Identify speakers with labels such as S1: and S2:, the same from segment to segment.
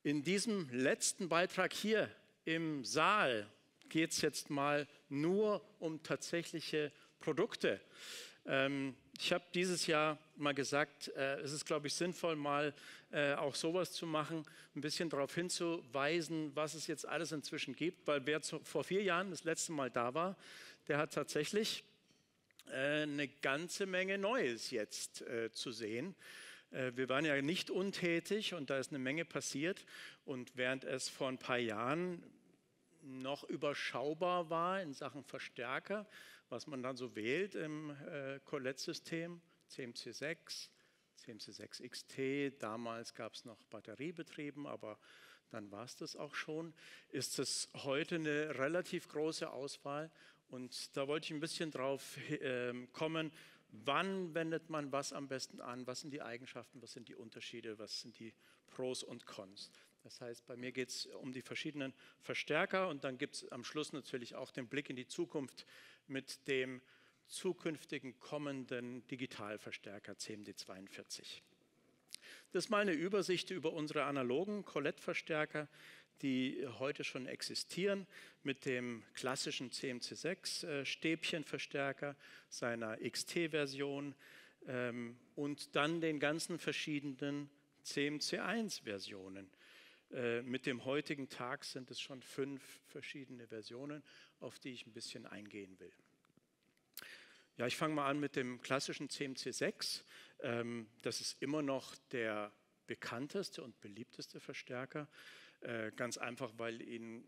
S1: In diesem letzten Beitrag hier im Saal geht es jetzt mal nur um tatsächliche Produkte. Ich habe dieses Jahr mal gesagt, es ist, glaube ich, sinnvoll, mal auch sowas zu machen, ein bisschen darauf hinzuweisen, was es jetzt alles inzwischen gibt, weil wer vor 4 Jahren das letzte Mal da war, der hat tatsächlich eine ganze Menge Neues jetzt zu sehen. Wir waren ja nicht untätig und da ist eine Menge passiert. Und während es vor ein paar Jahren noch überschaubar war in Sachen Verstärker, was man dann so wählt im Colette-System, CMC6, CMC6 XT, damals gab es noch batteriebetrieben, aber dann war es das auch schon, ist es heute eine relativ große Auswahl. Und da wollte ich ein bisschen drauf kommen, wann wendet man was am besten an, was sind die Eigenschaften, was sind die Unterschiede, was sind die Pros und Cons. Das heißt, bei mir geht es um die verschiedenen Verstärker und dann gibt es am Schluss natürlich auch den Blick in die Zukunft mit dem zukünftigen kommenden Digitalverstärker CMD42. Das ist mal eine Übersicht über unsere analogen Colette-Verstärker, die heute schon existieren, mit dem klassischen CMC6-Stäbchenverstärker, seiner XT-Version und dann den ganzen verschiedenen CMC1-Versionen. Mit dem heutigen Tag sind es schon 5 verschiedene Versionen, auf die ich ein bisschen eingehen will. Ja, ich fange mal an mit dem klassischen CMC6. Das ist immer noch der bekannteste und beliebteste Verstärker. Ganz einfach, weil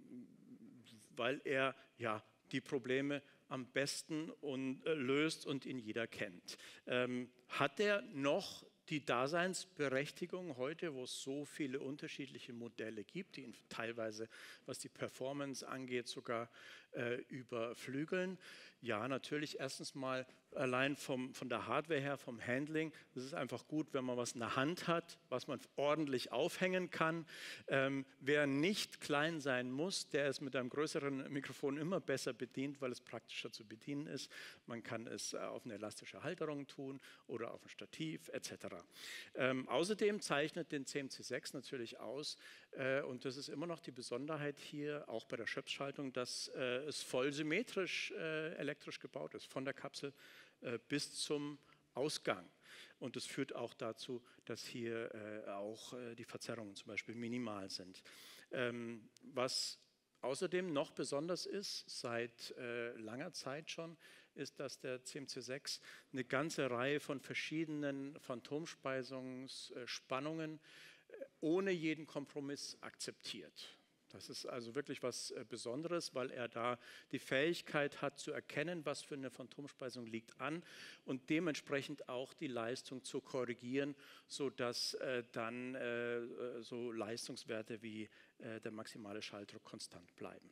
S1: er ja die Probleme am besten löst und ihn jeder kennt. Hat er noch die Daseinsberechtigung heute, wo es so viele unterschiedliche Modelle gibt, die ihn teilweise, was die Performance angeht, sogar überflügeln? Ja, natürlich erstens mal allein von der Hardware her, vom Handling. Es ist einfach gut, wenn man was in der Hand hat, was man ordentlich aufhängen kann. Wer nicht klein sein muss, der ist mit einem größeren Mikrofon immer besser bedient, weil es praktischer zu bedienen ist. Man kann es auf eine elastische Halterung tun oder auf ein Stativ etc. Außerdem zeichnet den CMC6 natürlich aus, und das ist immer noch die Besonderheit hier, auch bei der Schöpfschaltung, dass es voll symmetrisch elektrisch gebaut ist, von der Kapsel bis zum Ausgang. Und das führt auch dazu, dass hier auch die Verzerrungen zum Beispiel minimal sind. Was außerdem noch besonders ist, seit langer Zeit schon, ist, dass der CMC6 eine ganze Reihe von verschiedenen Phantomspeisungsspannungen ohne jeden Kompromiss akzeptiert. Das ist also wirklich was Besonderes, weil er da die Fähigkeit hat zu erkennen, was für eine Phantomspeisung liegt an und dementsprechend auch die Leistung zu korrigieren, sodass dann so Leistungswerte wie der maximale Schalldruck konstant bleiben.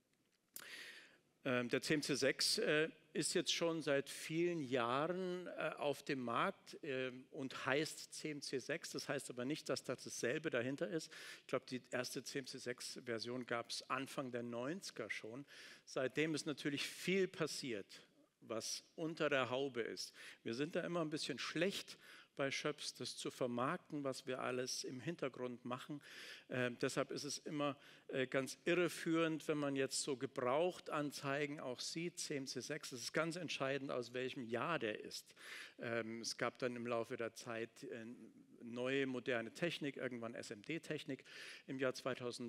S1: Der CMC6 ist jetzt schon seit vielen Jahren auf dem Markt und heißt CMC6. Das heißt aber nicht, dass das dasselbe dahinter ist. Ich glaube, die erste CMC6-Version gab es Anfang der 90er schon. Seitdem ist natürlich viel passiert, was unter der Haube ist. Wir sind da immer ein bisschen schlecht bei Schöps, das zu vermarkten, was wir alles im Hintergrund machen. Deshalb ist es immer ganz irreführend, wenn man jetzt so Gebrauchtanzeigen auch sieht, CMC6, es ist ganz entscheidend, aus welchem Jahr der ist. Es gab dann im Laufe der Zeit neue, moderne Technik, irgendwann SMD-Technik. Im Jahr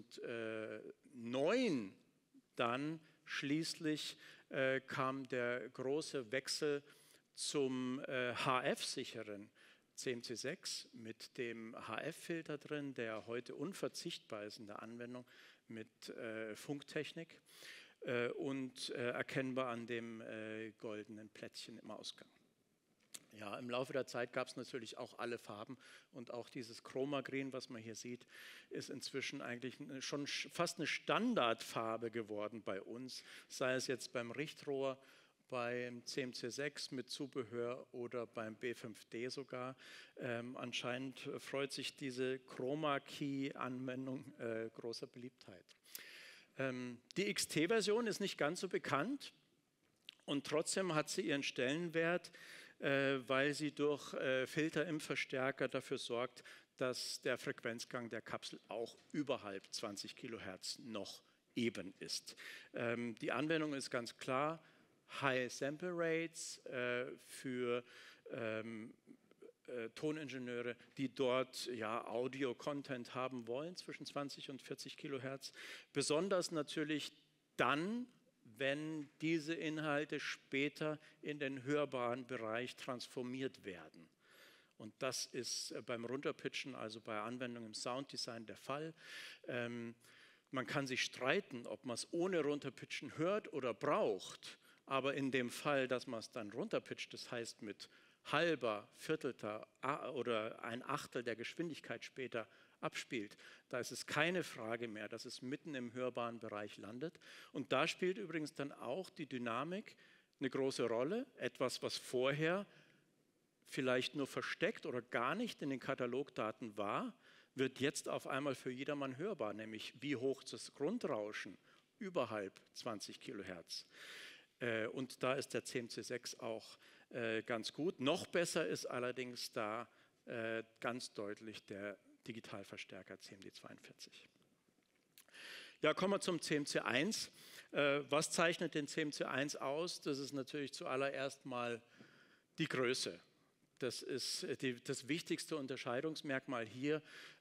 S1: 2009 dann schließlich kam der große Wechsel zum HF-sicheren CMC6 mit dem HF-Filter drin, der heute unverzichtbar ist in der Anwendung mit Funktechnik und erkennbar an dem goldenen Plättchen im Ausgang. Ja, im Laufe der Zeit gab es natürlich auch alle Farben und auch dieses Chroma Green, was man hier sieht, ist inzwischen eigentlich schon fast eine Standardfarbe geworden bei uns, sei es jetzt beim Richtrohr, beim CMC6 mit Zubehör oder beim B5D sogar. Anscheinend freut sich diese Chroma-Key-Anwendung großer Beliebtheit. Die XT-Version ist nicht ganz so bekannt und trotzdem hat sie ihren Stellenwert, weil sie durch Filter im Verstärker dafür sorgt, dass der Frequenzgang der Kapsel auch überhalb 20 Kilohertz noch eben ist. Die Anwendung ist ganz klar, High Sample Rates für Toningenieure, die dort ja Audio-Content haben wollen zwischen 20 und 40 Kilohertz. Besonders natürlich dann, wenn diese Inhalte später in den hörbaren Bereich transformiert werden. Und das ist beim Runterpitchen, also bei Anwendungen im Sounddesign der Fall. Man kann sich streiten, ob man es ohne Runterpitchen hört oder braucht. Aber in dem Fall, dass man es dann runterpitcht, das heißt mit halber, viertelter oder ein Achtel der Geschwindigkeit später abspielt, da ist es keine Frage mehr, dass es mitten im hörbaren Bereich landet. Und da spielt übrigens dann auch die Dynamik eine große Rolle. Etwas, was vorher vielleicht nur versteckt oder gar nicht in den Katalogdaten war, wird jetzt auf einmal für jedermann hörbar, nämlich wie hoch das Grundrauschen überhalb 20 Kilohertz. Und da ist der CMC6 auch ganz gut. Noch besser ist allerdings da ganz deutlich der Digitalverstärker CMD42. Ja, kommen wir zum CMC1. Was zeichnet den CMC1 aus? Das ist natürlich zuallererst mal die Größe. Das ist das wichtigste Unterscheidungsmerkmal hier.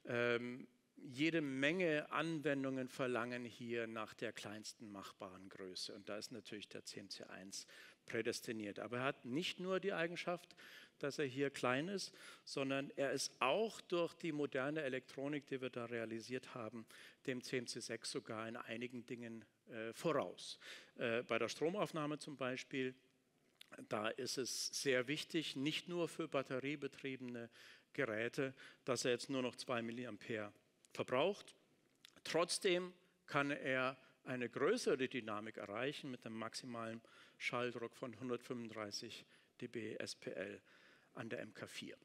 S1: Jede Menge Anwendungen verlangen hier nach der kleinsten machbaren Größe. Und da ist natürlich der CMC1 prädestiniert. Aber er hat nicht nur die Eigenschaft, dass er hier klein ist, sondern er ist auch durch die moderne Elektronik, die wir da realisiert haben, dem CMC6 sogar in einigen Dingen voraus. Bei der Stromaufnahme zum Beispiel, da ist es sehr wichtig, nicht nur für batteriebetriebene Geräte, dass er jetzt nur noch 2 mA verbraucht. Trotzdem kann er eine größere Dynamik erreichen mit einem maximalen Schalldruck von 135 dB SPL an der MK4.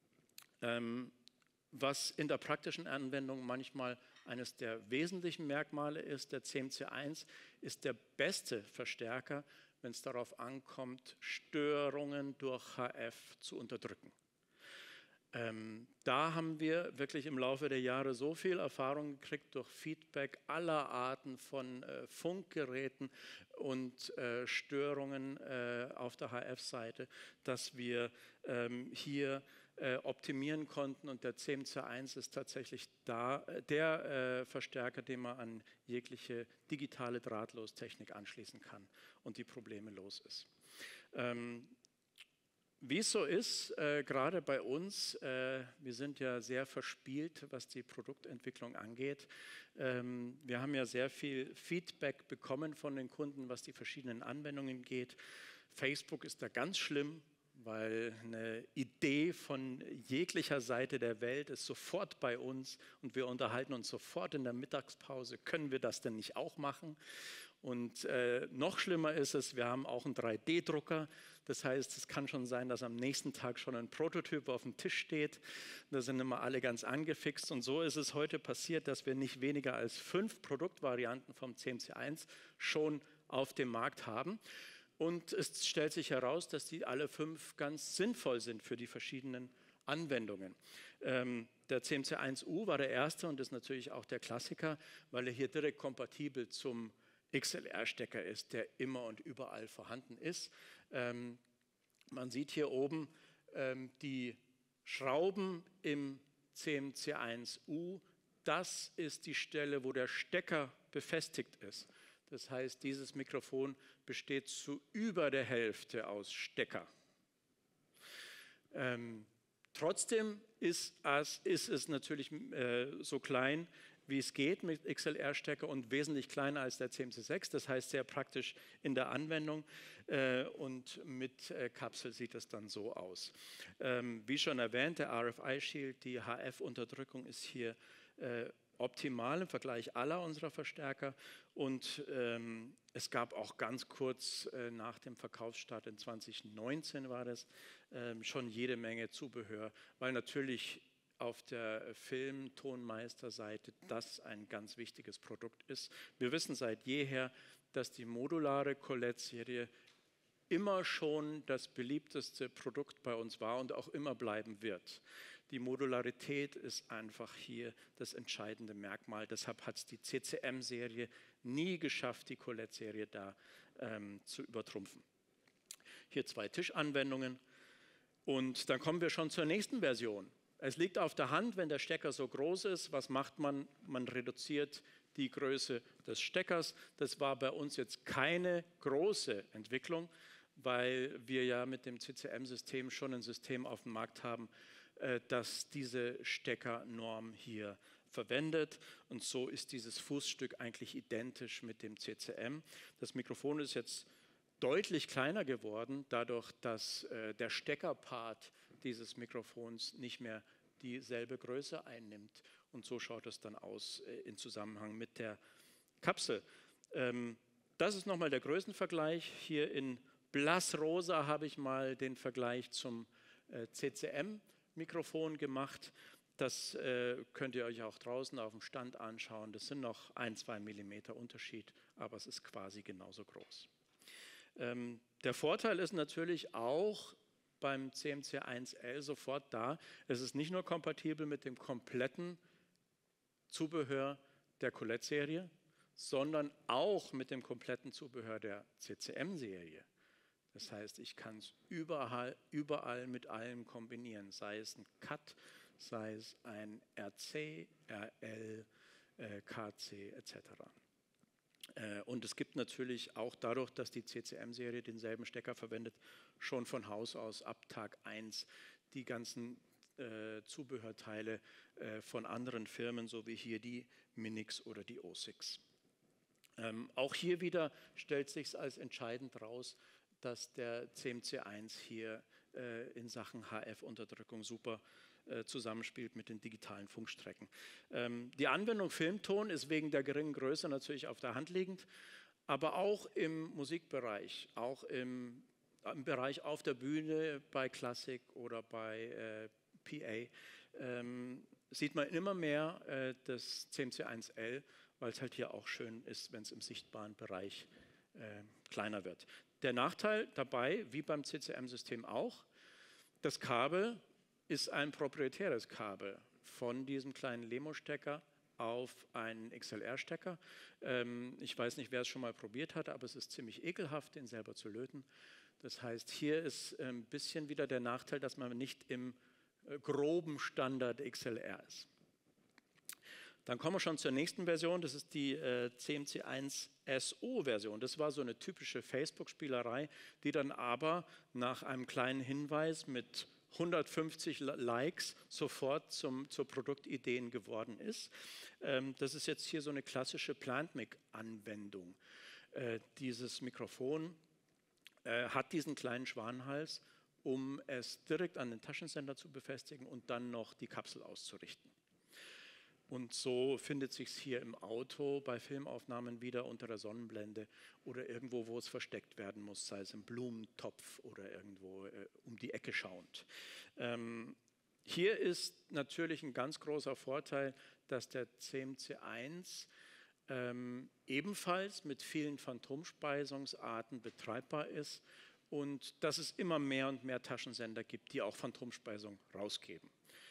S1: Was in der praktischen Anwendung manchmal eines der wesentlichen Merkmale ist, der CMC1 ist der beste Verstärker, wenn es darauf ankommt, Störungen durch HF zu unterdrücken. Da haben wir wirklich im Laufe der Jahre so viel Erfahrung gekriegt durch Feedback aller Arten von Funkgeräten und Störungen auf der HF-Seite, dass wir hier optimieren konnten, und der CMC1 ist tatsächlich der Verstärker, den man an jegliche digitale Drahtlostechnik anschließen kann und die Probleme los ist. Wie es so ist, gerade bei uns, wir sind ja sehr verspielt, was die Produktentwicklung angeht. Wir haben ja sehr viel Feedback bekommen von den Kunden, was die verschiedenen Anwendungen geht. Facebook ist da ganz schlimm, weil eine Idee von jeglicher Seite der Welt ist sofort bei uns und wir unterhalten uns sofort in der Mittagspause, können wir das denn nicht auch machen? Und noch schlimmer ist es, wir haben auch einen 3D-Drucker. Das heißt, es kann schon sein, dass am nächsten Tag schon ein Prototyp auf dem Tisch steht. Da sind immer alle ganz angefixt. Und so ist es heute passiert, dass wir nicht weniger als 5 Produktvarianten vom CMC1 schon auf dem Markt haben. Und es stellt sich heraus, dass die alle 5 ganz sinnvoll sind für die verschiedenen Anwendungen. Der CMC1U war der erste und ist natürlich auch der Klassiker, weil er hier direkt kompatibel zum XLR-Stecker ist, der immer und überall vorhanden ist. Man sieht hier oben die Schrauben im CMC1U. Das ist die Stelle, wo der Stecker befestigt ist. Das heißt, dieses Mikrofon besteht zu über der Hälfte aus Stecker. Trotzdem ist es natürlich so klein, wie es geht mit XLR-Stecker und wesentlich kleiner als der CMC6. Das heißt, sehr praktisch in der Anwendung und mit Kapsel sieht es dann so aus. Wie schon erwähnt, der RFI-Shield, die HF-Unterdrückung ist hier optimal im Vergleich aller unserer Verstärker und es gab auch ganz kurz nach dem Verkaufsstart in 2019 war das schon jede Menge Zubehör, weil natürlich auf der Film-Tonmeister-Seite das ein ganz wichtiges Produkt ist. Wir wissen seit jeher, dass die modulare Colette-Serie immer schon das beliebteste Produkt bei uns war und auch immer bleiben wird. Die Modularität ist einfach hier das entscheidende Merkmal. Deshalb hat es die CCM-Serie nie geschafft, die Colette-Serie da zu übertrumpfen. Hier 2 Tischanwendungen. Und dann kommen wir schon zur nächsten Version. Es liegt auf der Hand, wenn der Stecker so groß ist, was macht man? Man reduziert die Größe des Steckers. Das war bei uns jetzt keine große Entwicklung, weil wir ja mit dem CCM-System schon ein System auf dem Markt haben, das diese Steckernorm hier verwendet. Und so ist dieses Fußstück eigentlich identisch mit dem CCM. Das Mikrofon ist jetzt deutlich kleiner geworden, dadurch, dass der Steckerpart dieses Mikrofons nicht mehr dieselbe Größe einnimmt. Und so schaut es dann aus in Zusammenhang mit der Kapsel. Das ist nochmal der Größenvergleich. Hier in blassrosa habe ich mal den Vergleich zum CCM-Mikrofon gemacht. Das könnt ihr euch auch draußen auf dem Stand anschauen. Das sind noch 1-2 Millimeter Unterschied, aber es ist quasi genauso groß. Der Vorteil ist natürlich auch beim CMC1L sofort da. Es ist nicht nur kompatibel mit dem kompletten Zubehör der Colette-Serie, sondern auch mit dem kompletten Zubehör der CCM-Serie. Das heißt, ich kann es überall mit allem kombinieren, sei es ein CAT, sei es ein RC, RL, KC etc. Und es gibt natürlich auch dadurch, dass die CCM-Serie denselben Stecker verwendet, schon von Haus aus ab Tag 1 die ganzen Zubehörteile von anderen Firmen, so wie hier die Minix oder die OSIX. Auch hier wieder stellt sich als entscheidend raus, dass der CMC1 hier in Sachen HF-Unterdrückung super zusammenspielt mit den digitalen Funkstrecken. Die Anwendung Filmton ist wegen der geringen Größe natürlich auf der Hand liegend, aber auch im Musikbereich, auch im Bereich auf der Bühne bei Klassik oder bei PA sieht man immer mehr das CMC1L, weil es halt hier auch schön ist, wenn es im sichtbaren Bereich kleiner wird. Der Nachteil dabei, wie beim CCM-System auch, das Kabel ist ein proprietäres Kabel von diesem kleinen Lemo-Stecker auf einen XLR-Stecker. Ich weiß nicht, wer es schon mal probiert hat, aber es ist ziemlich ekelhaft, den selber zu löten. Das heißt, hier ist ein bisschen wieder der Nachteil, dass man nicht im groben Standard XLR ist. Dann kommen wir schon zur nächsten Version, das ist die CMC1 SO-Version. Das war so eine typische Facebook-Spielerei, die dann aber nach einem kleinen Hinweis mit 150 Likes sofort zur Produktidee geworden ist. Das ist jetzt hier so eine klassische Plant-Mic-Anwendung. Dieses Mikrofon hat diesen kleinen Schwanenhals, um es direkt an den Taschensender zu befestigen und dann noch die Kapsel auszurichten. Und so findet sich es hier im Auto bei Filmaufnahmen wieder unter der Sonnenblende oder irgendwo, wo es versteckt werden muss, sei es im Blumentopf oder irgendwo um die Ecke schauend. Hier ist natürlich ein ganz großer Vorteil, dass der CMC1 ebenfalls mit vielen Phantomspeisungsarten betreibbar ist und dass es immer mehr und mehr Taschensender gibt, die auch Phantomspeisung rausgeben.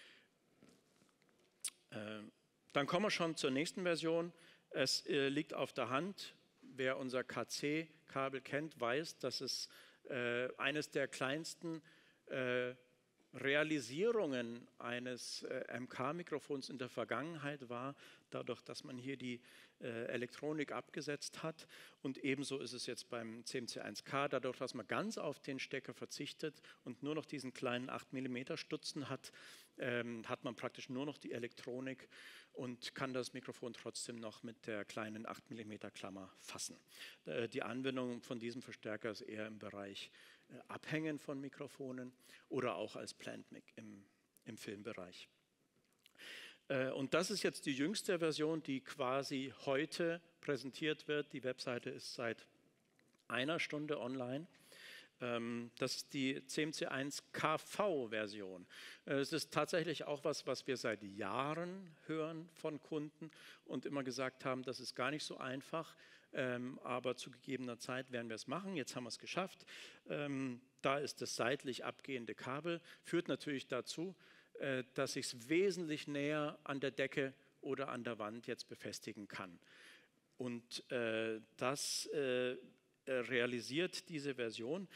S1: Dann kommen wir schon zur nächsten Version. Es liegt auf der Hand, wer unser KC-Kabel kennt, weiß, dass es eines der kleinsten Realisierungen eines MK-Mikrofons in der Vergangenheit war, dadurch, dass man hier die Elektronik abgesetzt hat. Und ebenso ist es jetzt beim CMC1K, dadurch, dass man ganz auf den Stecker verzichtet und nur noch diesen kleinen 8 mm Stutzen hat, hat man praktisch nur noch die Elektronik und kann das Mikrofon trotzdem noch mit der kleinen 8 mm Klammer fassen. Die Anwendung von diesem Verstärker ist eher im Bereich Abhängen von Mikrofonen oder auch als Plant-Mic im Filmbereich. Und das ist jetzt die jüngste Version, die quasi heute präsentiert wird. Die Webseite ist seit einer Stunde online. Das ist die CMC1 KV-Version. Es ist tatsächlich auch was wir seit Jahren hören von Kunden und immer gesagt haben, das ist gar nicht so einfach, aber zu gegebener Zeit werden wir es machen. Jetzt haben wir es geschafft. Da ist das seitlich abgehende Kabel, führt natürlich dazu, dass ich es wesentlich näher an der Decke oder an der Wand jetzt befestigen kann. Und das realisiert diese Version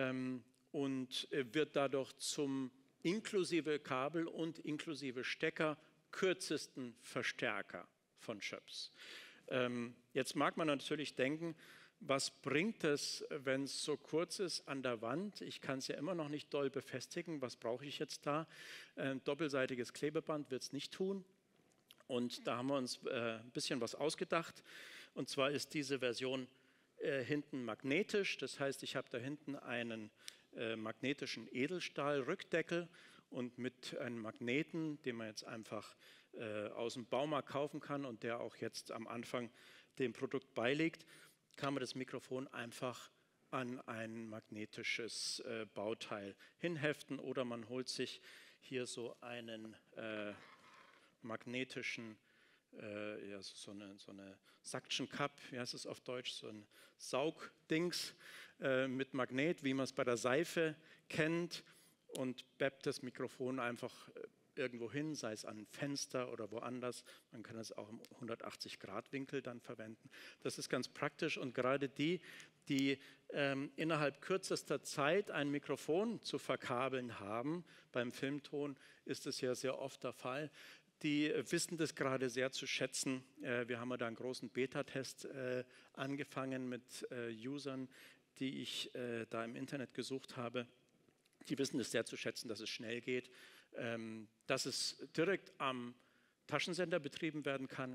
S1: und wird dadurch zum inklusive Kabel und inklusive Stecker kürzesten Verstärker von Schoeps. Jetzt mag man natürlich denken, was bringt es, wenn es so kurz ist an der Wand? Ich kann es ja immer noch nicht doll befestigen. Was brauche ich jetzt da? Doppelseitiges Klebeband wird es nicht tun. Und da haben wir uns ein bisschen was ausgedacht. Und zwar ist diese Version hinten magnetisch. Das heißt, ich habe da hinten einen magnetischen Edelstahl-Rückdeckel und mit einem Magneten, den man jetzt einfach aus dem Baumarkt kaufen kann und der auch jetzt am Anfang dem Produkt beiliegt, kann man das Mikrofon einfach an ein magnetisches Bauteil hinheften oder man holt sich hier so einen magnetischen, ja, so eine Suction Cup, wie heißt es auf Deutsch, so ein Saugdings mit Magnet, wie man es bei der Seife kennt und beppt das Mikrofon einfach irgendwo hin, sei es an ein Fenster oder woanders. Man kann es auch im 180-Grad-Winkel dann verwenden. Das ist ganz praktisch und gerade die innerhalb kürzester Zeit ein Mikrofon zu verkabeln haben, beim Filmton ist es ja sehr oft der Fall, die wissen das gerade sehr zu schätzen. Wir haben da einen großen Beta-Test angefangen mit Usern, die ich da im Internet gesucht habe. Die wissen es sehr zu schätzen, dass es schnell geht, dass es direkt am Taschensender betrieben werden kann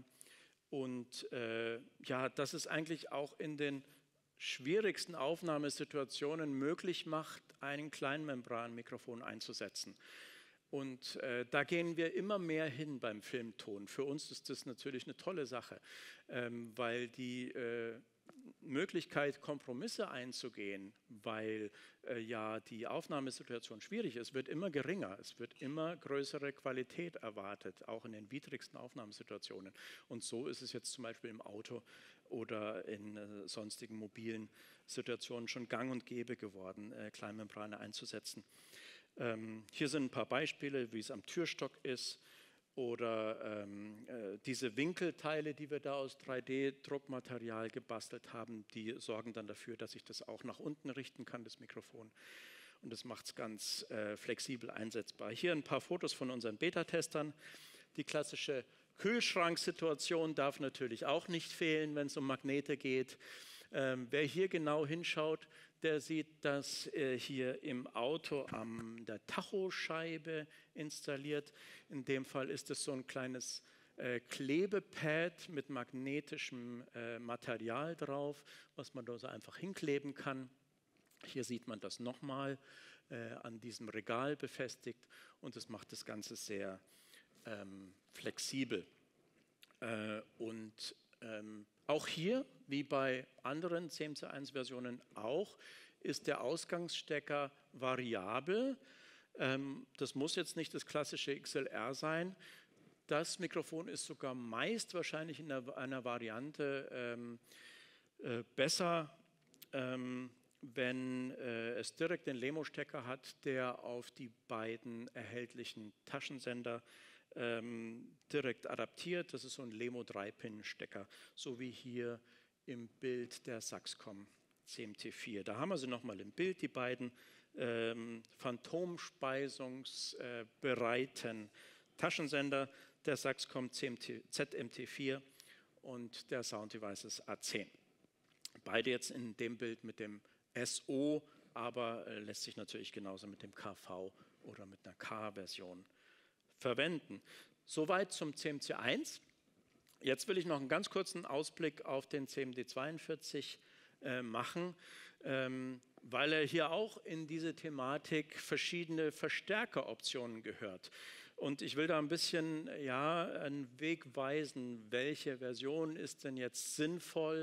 S1: und ja, dass es eigentlich auch in den schwierigsten Aufnahmesituationen möglich macht, ein Kleinmembranmikrofon einzusetzen. Und da gehen wir immer mehr hin beim Filmton. Für uns ist das natürlich eine tolle Sache, weil die Möglichkeit, Kompromisse einzugehen, weil ja die Aufnahmesituation schwierig ist, wird immer geringer. Es wird immer größere Qualität erwartet, auch in den widrigsten Aufnahmesituationen. Und so ist es jetzt zum Beispiel im Auto oder in sonstigen mobilen Situationen schon gang und gäbe geworden, Kleinmembrane einzusetzen. Hier sind ein paar Beispiele, wie es am Türstock ist oder diese Winkelteile, die wir da aus 3D-Druckmaterial gebastelt haben, die sorgen dann dafür, dass ich das auch nach unten richten kann, das Mikrofon. Und das macht es ganz flexibel einsetzbar. Hier ein paar Fotos von unseren Beta-Testern. Die klassische Kühlschranksituation darf natürlich auch nicht fehlen, wenn es um Magnete geht. Wer hier genau hinschaut, der sieht, dass hier im Auto an der Tachoscheibe installiert. In dem Fall ist es so ein kleines Klebepad mit magnetischem Material drauf, was man da so einfach hinkleben kann. Hier sieht man das nochmal an diesem Regal befestigt und das macht das Ganze sehr flexibel. Auch hier, wie bei anderen CMC1-Versionen auch, ist der Ausgangsstecker variabel. Das muss jetzt nicht das klassische XLR sein. Das Mikrofon ist sogar meist wahrscheinlich in einer Variante besser, wenn es direkt den LEMO-Stecker hat, der auf die beiden erhältlichen Taschensender direkt adaptiert. Das ist so ein LEMO 3-Pin-Stecker, so wie hier im Bild der Saxcom CMT4. Da haben wir sie nochmal im Bild, die beiden phantomspeisungsbereiten Taschensender, der Saxcom ZMT4 und der Sound Devices A10. Beide jetzt in dem Bild mit dem SO, aber lässt sich natürlich genauso mit dem KV oder mit einer K-Version verwenden. Soweit zum CMC1. Jetzt will ich noch einen ganz kurzen Ausblick auf den CMD42 machen, weil er hier auch in diese Thematik verschiedene Verstärkeroptionen gehört. Und ich will da ein bisschen einen Weg weisen, welche Version ist denn jetzt sinnvoll,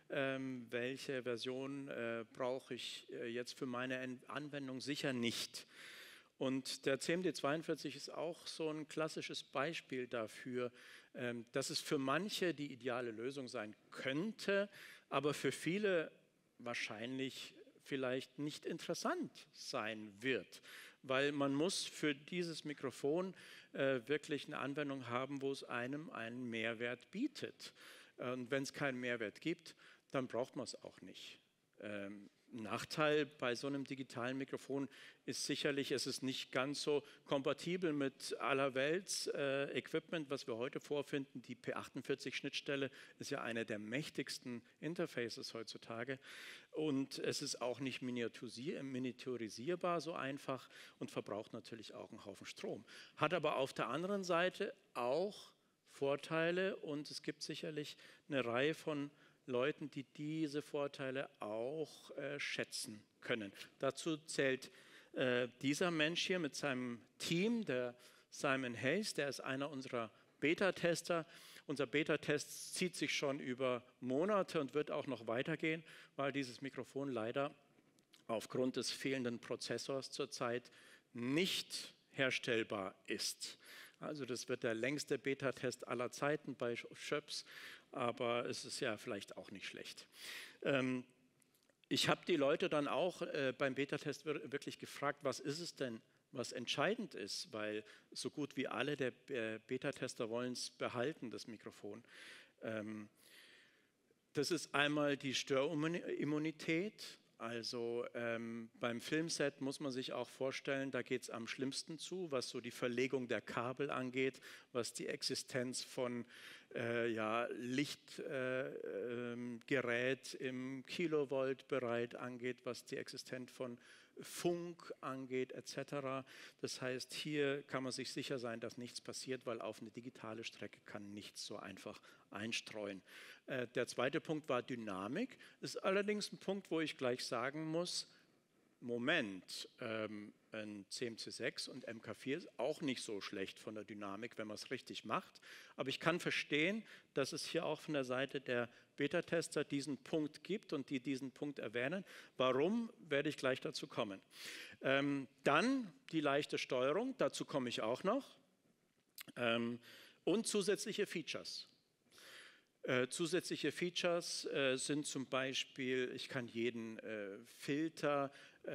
S1: welche Version brauche ich jetzt für meine Anwendung, sicher nicht. Und der CMD42 ist auch so ein klassisches Beispiel dafür, dass es für manche die ideale Lösung sein könnte, aber für viele wahrscheinlich vielleicht nicht interessant sein wird, weil man muss für dieses Mikrofon wirklich eine Anwendung haben, wo es einem einen Mehrwert bietet. Und wenn es keinen Mehrwert gibt, dann braucht man es auch nicht. Nachteil bei so einem digitalen Mikrofon ist sicherlich, es ist nicht ganz so kompatibel mit allerwelts Equipment, was wir heute vorfinden. Die P48-Schnittstelle ist ja eine der mächtigsten Interfaces heutzutage und es ist auch nicht miniaturisierbar so einfach und verbraucht natürlich auch einen Haufen Strom. Hat aber auf der anderen Seite auch Vorteile und es gibt sicherlich eine Reihe von Leuten, die diese Vorteile auch schätzen können. Dazu zählt dieser Mensch hier mit seinem Team, der Simon Hayes, der ist einer unserer Beta-Tester. Unser Beta-Test zieht sich schon über Monate und wird auch noch weitergehen, weil dieses Mikrofon leider aufgrund des fehlenden Prozessors zurzeit nicht herstellbar ist. Also das wird der längste Beta-Test aller Zeiten bei Schöps, aber es ist ja vielleicht auch nicht schlecht. Ich habe die Leute dann auch beim Beta-Test wirklich gefragt, was ist es denn, was entscheidend ist, weil so gut wie alle der Beta-Tester wollen es behalten, das Mikrofon. Das ist einmal die Störimmunität. Also beim Filmset muss man sich auch vorstellen, da geht es am schlimmsten zu, was so die Verlegung der Kabel angeht, was die Existenz von Lichtgerät im Kilovolt-Bereich angeht, was die Existenz von Funk angeht etc. Das heißt, hier kann man sich sicher sein, dass nichts passiert, weil auf eine digitale Strecke kann nichts so einfach einstreuen. Der zweite Punkt war Dynamik. Das ist allerdings ein Punkt, wo ich gleich sagen muss, Moment, ein CMC6 und MK4 ist auch nicht so schlecht von der Dynamik, wenn man es richtig macht. Aber ich kann verstehen, dass es hier auch von der Seite der Beta-Tester diesen Punkt gibt und die diesen Punkt erwähnen. Warum, werde ich gleich dazu kommen. Dann die leichte Steuerung, dazu komme ich auch noch. Und zusätzliche Features. Zusätzliche Features sind zum Beispiel, ich kann jeden Filter,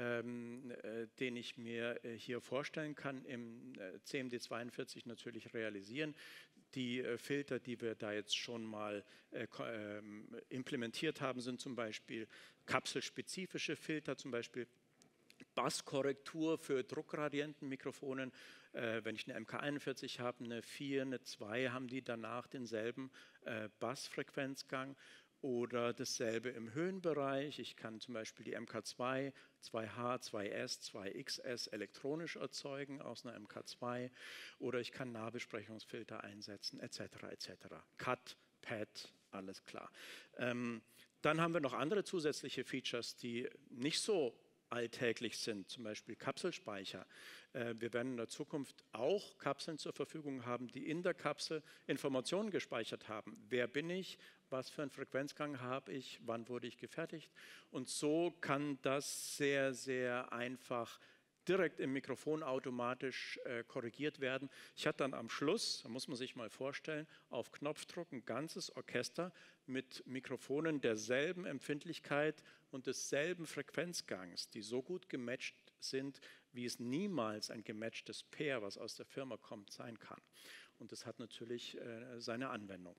S1: den ich mir hier vorstellen kann, im CMD42 natürlich realisieren. Die Filter, die wir da jetzt schon mal implementiert haben, sind zum Beispiel kapselspezifische Filter, zum Beispiel Basskorrektur für Druckgradientenmikrofonen. Wenn ich eine MK41 habe, eine 4, eine 2, haben die danach denselben Bassfrequenzgang oder dasselbe im Höhenbereich. Ich kann zum Beispiel die MK2, 2H, 2S, 2XS elektronisch erzeugen aus einer MK2 oder ich kann Nahbesprechungsfilter einsetzen etc. etc. Cut, Pad, alles klar. Dann haben wir noch andere zusätzliche Features, die nicht so alltäglich sind, zum Beispiel Kapselspeicher. Wir werden in der Zukunft auch Kapseln zur Verfügung haben, die in der Kapsel Informationen gespeichert haben. Wer bin ich? Was für einen Frequenzgang habe ich? Wann wurde ich gefertigt? Und so kann das sehr, sehr einfach direkt im Mikrofon automatisch korrigiert werden. Ich hatte dann am Schluss, da muss man sich mal vorstellen, auf Knopfdruck ein ganzes Orchester mit Mikrofonen derselben Empfindlichkeit und desselben Frequenzgangs, die so gut gematcht sind, wie es niemals ein gematchtes Pair, was aus der Firma kommt, sein kann. Und das hat natürlich seine Anwendung.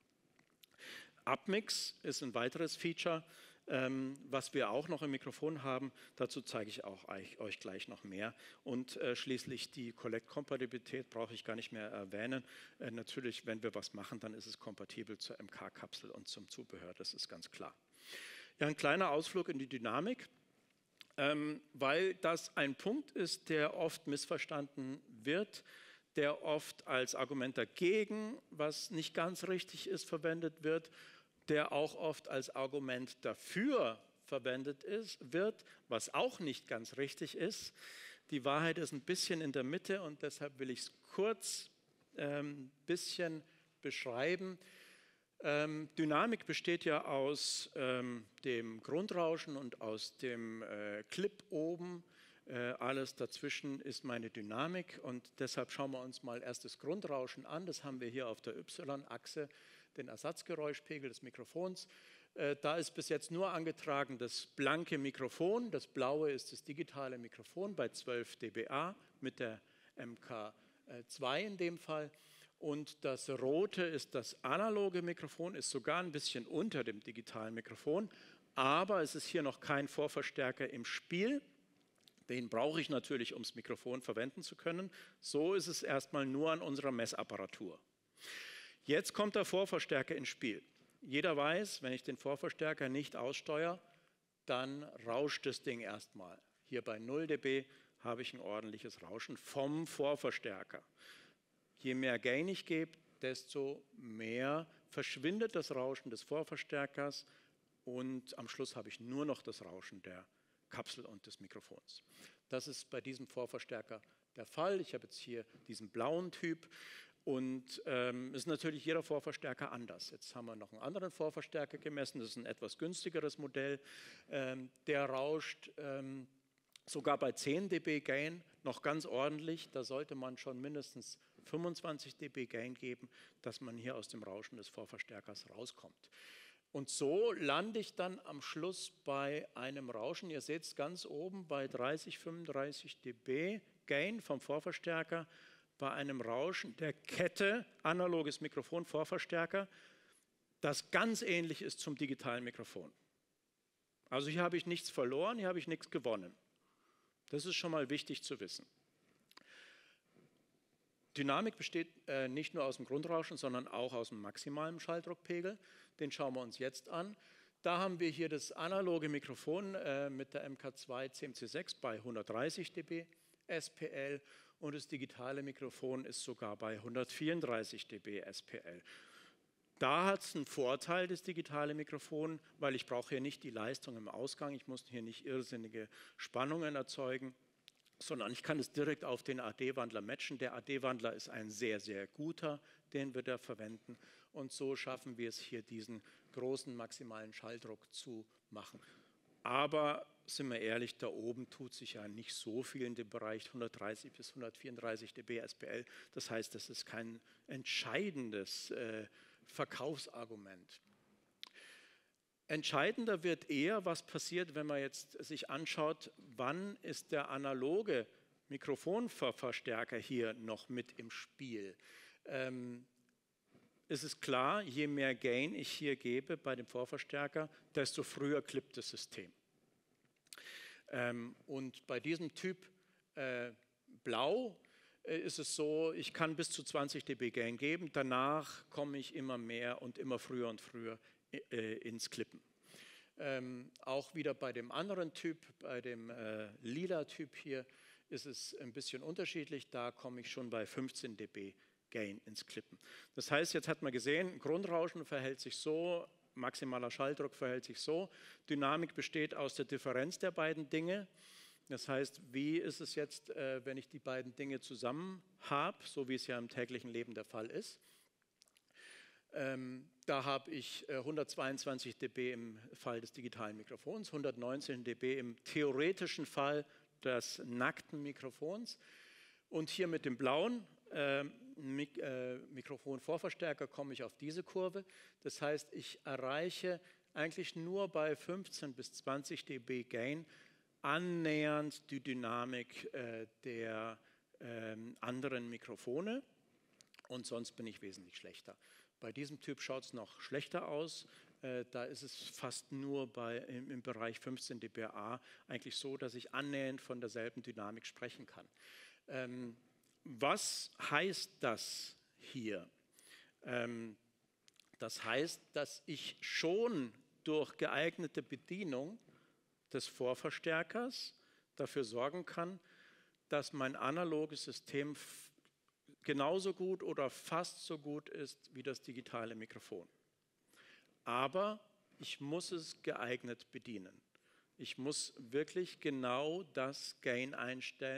S1: Upmix ist ein weiteres Feature, was wir auch noch im Mikrofon haben. Dazu zeige ich auch euch gleich noch mehr. Und schließlich die Collect-Kompatibilität brauche ich gar nicht mehr erwähnen. Natürlich, wenn wir was machen, dann ist es kompatibel zur MK-Kapsel und zum Zubehör, das ist ganz klar. Ja, ein kleiner Ausflug in die Dynamik, weil das ein Punkt ist, der oft missverstanden wird, der oft als Argument dagegen, was nicht ganz richtig ist, verwendet wird, der auch oft als Argument dafür verwendet wird, was auch nicht ganz richtig ist. Die Wahrheit ist ein bisschen in der Mitte und deshalb will ich es kurz ein bisschen beschreiben. Dynamik besteht ja aus dem Grundrauschen und aus dem Clip oben. Alles dazwischen ist meine Dynamik und deshalb schauen wir uns mal erst das Grundrauschen an. Das haben wir hier auf der Y-Achse, den Ersatzgeräuschpegel des Mikrofons. Da ist bis jetzt nur angetragen das blanke Mikrofon. Das blaue ist das digitale Mikrofon bei 12 dBA mit der MK2 in dem Fall. Und das rote ist das analoge Mikrofon, ist sogar ein bisschen unter dem digitalen Mikrofon, aber es ist hier noch kein Vorverstärker im Spiel. Den brauche ich natürlich, um das Mikrofon verwenden zu können. So ist es erstmal nur an unserer Messapparatur. Jetzt kommt der Vorverstärker ins Spiel. Jeder weiß, wenn ich den Vorverstärker nicht aussteuere, dann rauscht das Ding erstmal. Hier bei 0 dB habe ich ein ordentliches Rauschen vom Vorverstärker. Je mehr Gain ich gebe, desto mehr verschwindet das Rauschen des Vorverstärkers und am Schluss habe ich nur noch das Rauschen der Kapsel und des Mikrofons. Das ist bei diesem Vorverstärker der Fall. Ich habe jetzt hier diesen blauen Typ und ist natürlich jeder Vorverstärker anders. Jetzt haben wir noch einen anderen Vorverstärker gemessen, das ist ein etwas günstigeres Modell. Der rauscht sogar bei 10 dB Gain noch ganz ordentlich. Da sollte man schon mindestens 25 dB Gain geben, dass man hier aus dem Rauschen des Vorverstärkers rauskommt. Und so lande ich dann am Schluss bei einem Rauschen, ihr seht es ganz oben, bei 30, 35 dB Gain vom Vorverstärker, bei einem Rauschen der Kette analoges Mikrofon Vorverstärker, das ganz ähnlich ist zum digitalen Mikrofon. Also hier habe ich nichts verloren, hier habe ich nichts gewonnen. Das ist schon mal wichtig zu wissen. Dynamik besteht nicht nur aus dem Grundrauschen, sondern auch aus dem maximalen Schalldruckpegel. Den schauen wir uns jetzt an. Da haben wir hier das analoge Mikrofon mit der MK2 CMC6 bei 130 dB SPL und das digitale Mikrofon ist sogar bei 134 dB SPL. Da hat es einen Vorteil, das digitale Mikrofon, weil ich brauche hier nicht die Leistung im Ausgang, ich muss hier nicht irrsinnige Spannungen erzeugen, sondern ich kann es direkt auf den AD-Wandler matchen. Der AD-Wandler ist ein sehr, sehr guter, den wir da verwenden. Und so schaffen wir es hier, diesen großen maximalen Schalldruck zu machen. Aber sind wir ehrlich, da oben tut sich ja nicht so viel in dem Bereich 130 bis 134 dB SPL. Das heißt, das ist kein entscheidendes Verkaufsargument. Entscheidender wird eher, was passiert, wenn man jetzt sich anschaut, wann ist der analoge Mikrofonverstärker hier noch mit im Spiel. Es ist klar, je mehr Gain ich hier gebe bei dem Vorverstärker, desto früher klippt das System. Und bei diesem Typ Blau ist es so, ich kann bis zu 20 dB Gain geben, danach komme ich immer mehr und immer früher und früher ins Klippen. Auch wieder bei dem anderen Typ, bei dem lila Typ hier, ist es ein bisschen unterschiedlich, da komme ich schon bei 15 dB Gain ins Klippen. Das heißt, jetzt hat man gesehen, Grundrauschen verhält sich so, maximaler Schalldruck verhält sich so, Dynamik besteht aus der Differenz der beiden Dinge. Das heißt, wie ist es jetzt, wenn ich die beiden Dinge zusammen habe, so wie es ja im täglichen Leben der Fall ist. Da habe ich 122 dB im Fall des digitalen Mikrofons, 119 dB im theoretischen Fall des nackten Mikrofons. Und hier mit dem blauen Mikrofonvorverstärker komme ich auf diese Kurve. Das heißt, ich erreiche eigentlich nur bei 15 bis 20 dB Gain annähernd die Dynamik der anderen Mikrofone und sonst bin ich wesentlich schlechter. Bei diesem Typ schaut es noch schlechter aus. Da ist es fast nur im Bereich 15 dBA eigentlich so, dass ich annähernd von derselben Dynamik sprechen kann. Was heißt das hier? Das heißt, dass ich schon durch geeignete Bedienung des Vorverstärkers dafür sorgen kann, dass mein analoges System genauso gut oder fast so gut ist wie das digitale Mikrofon. Aber ich muss es geeignet bedienen. Ich muss wirklich genau das Gain einstellen,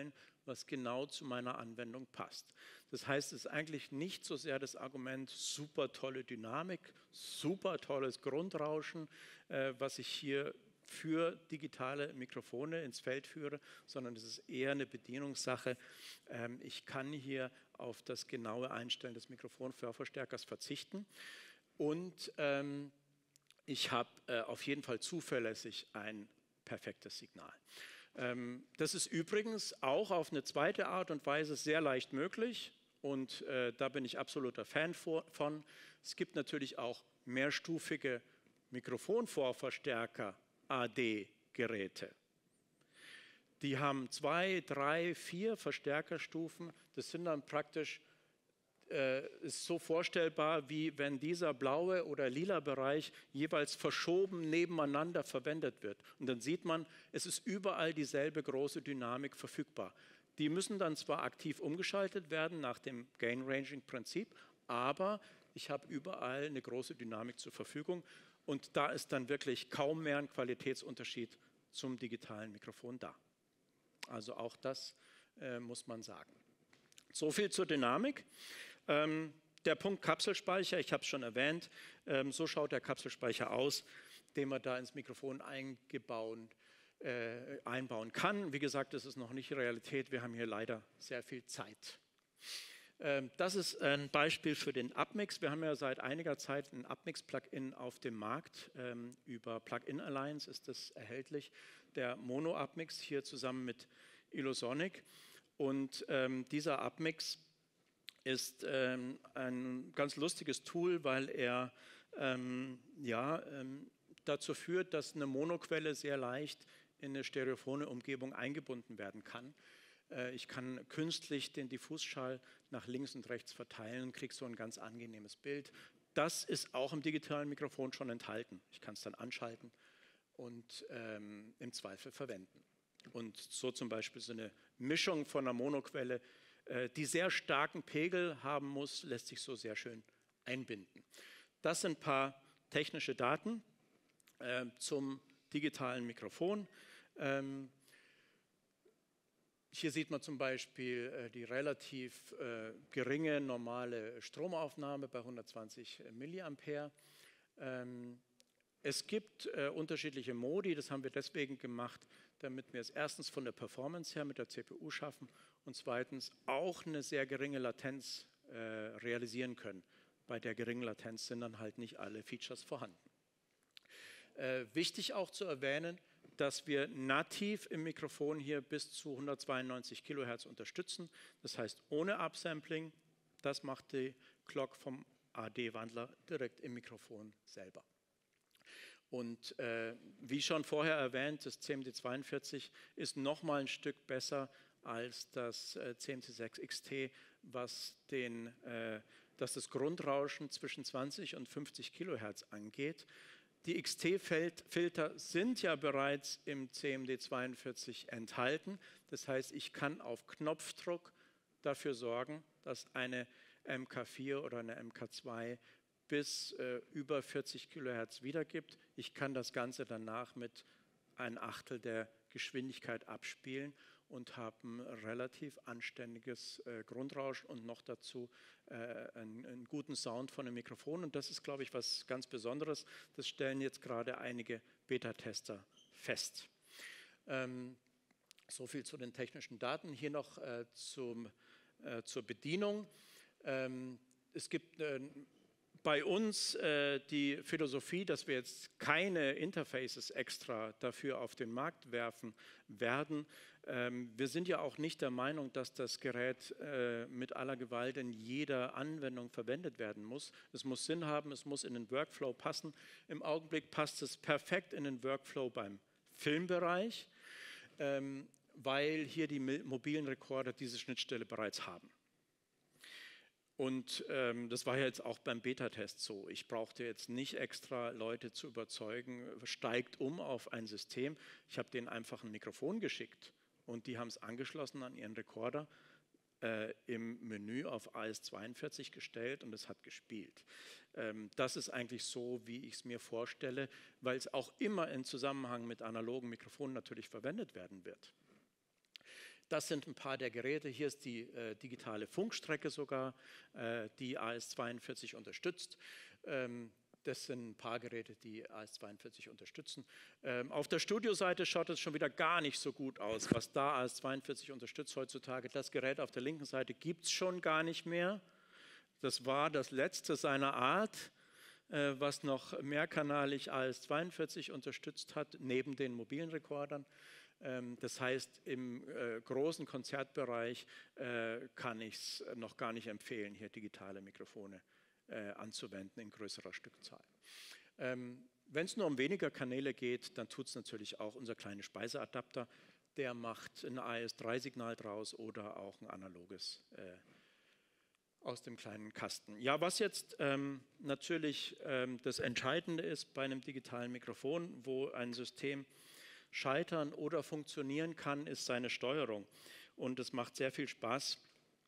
S1: was genau zu meiner Anwendung passt. Das heißt, es ist eigentlich nicht so sehr das Argument, super tolle Dynamik, super tolles Grundrauschen, was ich hier für digitale Mikrofone ins Feld führe, sondern es ist eher eine Bedienungssache. Ich kann hier auf das genaue Einstellen des Mikrofonhörverstärkers verzichten und ich habe auf jeden Fall zuverlässig ein perfektes Signal. Das ist übrigens auch auf eine zweite Art und Weise sehr leicht möglich und da bin ich absoluter Fan von. Es gibt natürlich auch mehrstufige Mikrofonvorverstärker AD-Geräte. Die haben 2, 3, 4 Verstärkerstufen. Das sind dann praktisch, ist so vorstellbar, wie wenn dieser blaue oder lila Bereich jeweils verschoben nebeneinander verwendet wird. Und dann sieht man, es ist überall dieselbe große Dynamik verfügbar. Die müssen dann zwar aktiv umgeschaltet werden nach dem Gain-Ranging-Prinzip, aber ich habe überall eine große Dynamik zur Verfügung. Und da ist dann wirklich kaum mehr ein Qualitätsunterschied zum digitalen Mikrofon da. Also auch das muss man sagen. So viel zur Dynamik. Der Punkt Kapselspeicher, ich habe es schon erwähnt, so schaut der Kapselspeicher aus, den man da ins Mikrofon einbauen kann. Wie gesagt, das ist noch nicht Realität, wir haben hier leider sehr viel Zeit. Das ist ein Beispiel für den Upmix. Wir haben ja seit einiger Zeit ein Upmix-Plugin auf dem Markt. Über Plugin Alliance ist das erhältlich. Der Mono-Upmix hier zusammen mit Ilosonic. Und dieser Upmix ist ein ganz lustiges Tool, weil er dazu führt, dass eine Monoquelle sehr leicht in eine stereophone Umgebung eingebunden werden kann. Ich kann künstlich den Diffusschall nach links und rechts verteilen und kriege so ein ganz angenehmes Bild. Das ist auch im digitalen Mikrofon schon enthalten. Ich kann es dann anschalten und im Zweifel verwenden. Und so zum Beispiel so eine Mischung von einer Monoquelle, die sehr starken Pegel haben muss, lässt sich so sehr schön einbinden. Das sind ein paar technische Daten zum digitalen Mikrofon. Hier sieht man zum Beispiel die relativ geringe normale Stromaufnahme bei 120 Milliampere. Es gibt unterschiedliche Modi, das haben wir deswegen gemacht, damit wir es erstens von der Performance her mit der CPU schaffen und zweitens auch eine sehr geringe Latenz realisieren können. Bei der geringen Latenz sind dann halt nicht alle Features vorhanden. Wichtig auch zu erwähnen, dass wir nativ im Mikrofon hier bis zu 192 Kilohertz unterstützen. Das heißt ohne Upsampling. Das macht die Clock vom AD-Wandler direkt im Mikrofon selber. Und wie schon vorher erwähnt, das CMD42 ist nochmal ein Stück besser als das CMC6 XT, was das Grundrauschen zwischen 20 und 50 Kilohertz angeht. Die XT-Filter sind ja bereits im CMD42 enthalten. Das heißt, ich kann auf Knopfdruck dafür sorgen, dass eine MK4 oder eine MK2 bis über 40 Kilohertz wiedergibt. Ich kann das Ganze danach mit 1/8 der Geschwindigkeit abspielen und habe ein relativ anständiges Grundrauschen und noch dazu einen guten Sound von dem Mikrofon. Und das ist, glaube ich, was ganz Besonderes. Das stellen jetzt gerade einige Beta-Tester fest. So viel zu den technischen Daten. Hier noch zur Bedienung. Es gibt bei uns die Philosophie, dass wir jetzt keine Interfaces extra dafür auf den Markt werfen werden. Wir sind ja auch nicht der Meinung, dass das Gerät mit aller Gewalt in jeder Anwendung verwendet werden muss. Es muss Sinn haben, es muss in den Workflow passen. Im Augenblick passt es perfekt in den Workflow beim Filmbereich, weil hier die mobilen Rekorder diese Schnittstelle bereits haben. Und das war ja jetzt auch beim Beta-Test so. Ich brauchte jetzt nicht extra Leute zu überzeugen, steigt um auf ein System. Ich habe denen einfach ein Mikrofon geschickt und die haben es angeschlossen an ihren Rekorder, im Menü auf AS42 gestellt und es hat gespielt. Das ist eigentlich so, wie ich es mir vorstelle, weil es auch immer im Zusammenhang mit analogen Mikrofonen natürlich verwendet werden wird. Das sind ein paar der Geräte. Hier ist die digitale Funkstrecke sogar, die AS42 unterstützt. Das sind ein paar Geräte, die AS42 unterstützen. Auf der Studioseite schaut es schon wieder gar nicht so gut aus, was da AS42 unterstützt heutzutage. Das Gerät auf der linken Seite gibt es schon gar nicht mehr. Das war das letzte seiner Art, was noch mehrkanalig AS42 unterstützt hat, neben den mobilen Rekordern. Das heißt, im großen Konzertbereich kann ich es noch gar nicht empfehlen, hier digitale Mikrofone anzuwenden in größerer Stückzahl. Wenn es nur um weniger Kanäle geht, dann tut es natürlich auch unser kleiner Speiseadapter. Der macht ein AS3-Signal draus oder auch ein analoges aus dem kleinen Kasten. Ja, was jetzt natürlich das Entscheidende ist bei einem digitalen Mikrofon, wo ein System scheitern oder funktionieren kann, ist seine Steuerung. Und es macht sehr viel Spaß,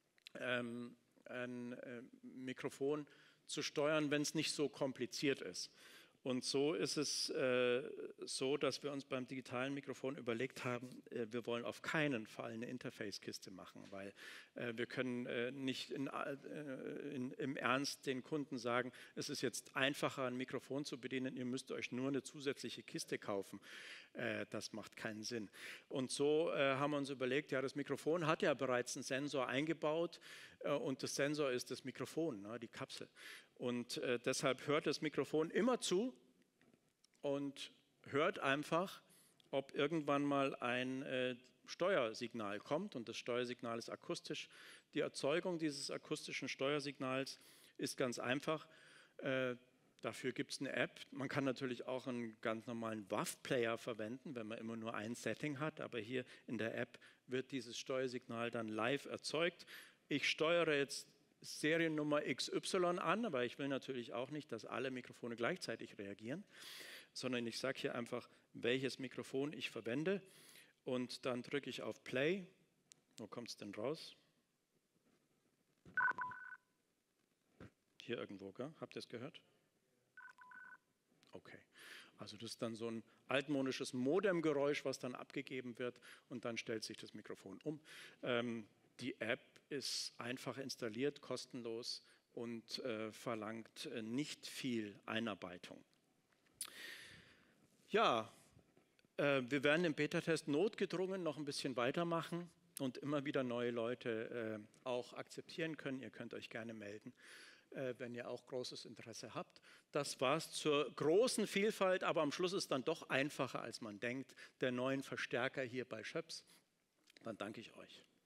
S1: ein Mikrofon zu steuern, wenn es nicht so kompliziert ist. Und so ist es so, dass wir uns beim digitalen Mikrofon überlegt haben, wir wollen auf keinen Fall eine Interface-Kiste machen, weil wir können nicht im Ernst den Kunden sagen, es ist jetzt einfacher, ein Mikrofon zu bedienen, ihr müsst euch nur eine zusätzliche Kiste kaufen. Das macht keinen Sinn. Und so haben wir uns überlegt, ja, das Mikrofon hat ja bereits einen Sensor eingebaut und das Sensor ist das Mikrofon, ne, die Kapsel. Und deshalb hört das Mikrofon immer zu und hört einfach, ob irgendwann mal ein Steuersignal kommt. Und das Steuersignal ist akustisch. Die Erzeugung dieses akustischen Steuersignals ist ganz einfach. Dafür gibt es eine App. Man kann natürlich auch einen ganz normalen WAV-Player verwenden, wenn man immer nur ein Setting hat. Aber hier in der App wird dieses Steuersignal dann live erzeugt. Ich steuere jetzt Seriennummer XY an, aber ich will natürlich auch nicht, dass alle Mikrofone gleichzeitig reagieren, sondern ich sage hier einfach, welches Mikrofon ich verwende und dann drücke ich auf Play. Wo kommt es denn raus? Hier irgendwo, gell? Habt ihr es gehört? Okay, also das ist dann so ein altmodisches Modemgeräusch, was dann abgegeben wird und dann stellt sich das Mikrofon um. Die App ist einfach installiert, kostenlos und verlangt nicht viel Einarbeitung. Ja, wir werden im Beta-Test notgedrungen noch ein bisschen weitermachen und immer wieder neue Leute auch akzeptieren können. Ihr könnt euch gerne melden, wenn ihr auch großes Interesse habt. Das war's zur großen Vielfalt, aber am Schluss ist dann doch einfacher, als man denkt, der neuen Verstärker hier bei Schöps. Dann danke ich euch.